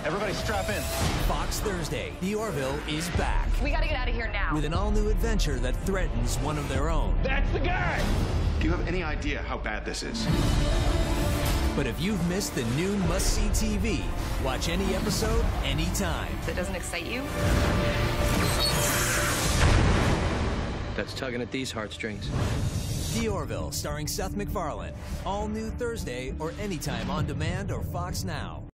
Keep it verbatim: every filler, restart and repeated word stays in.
Everybody strap in. Fox Thursday, the Orville is back. We gotta get out of here now. With an all-new adventure that threatens one of their own. That's the guy! Do you have any idea how bad this is? But if you've missed the new must-see T V, watch any episode, anytime. That doesn't excite you? That's tugging at these heartstrings. The Orville, starring Seth MacFarlane. All new Thursday or anytime on demand or Fox Now.